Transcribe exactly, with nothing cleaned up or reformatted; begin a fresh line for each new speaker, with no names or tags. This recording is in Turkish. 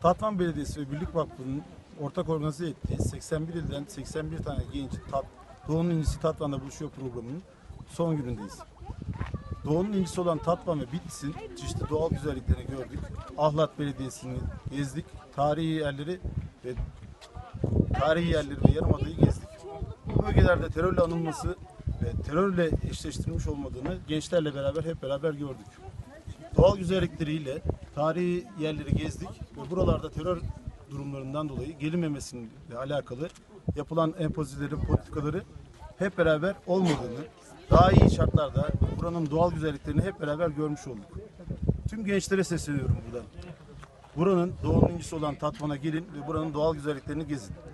Tatvan Belediyesi ve Birlik Vakfı'nın ortak organize ettiği seksen bir ilden seksen bir tane genç tat, Doğu'nun incisi Tatvan'da buluşuyor programının son günündeyiz. Doğu'nun incisi olan Tatvan ve Bitlis'in çeşitli doğal güzelliklerini gördük. Ahlat Belediyesi'ni gezdik. Tarihi yerleri ve tarihi yerleri ve yarımadayı gezdik. Bu bölgelerde terörle anılması ve terörle eşleştirilmiş olmadığını gençlerle beraber hep beraber gördük. Doğal güzellikleriyle tarihi yerleri gezdik ve buralarda terör durumlarından dolayı gelinmemesiyle alakalı yapılan empozilerin politikaları hep beraber olmadığını, daha iyi şartlarda buranın doğal güzelliklerini hep beraber görmüş olduk. Tüm gençlere sesleniyorum buradan. Buranın Doğu'nun incisi olan Tatvan'a gelin ve buranın doğal güzelliklerini gezin.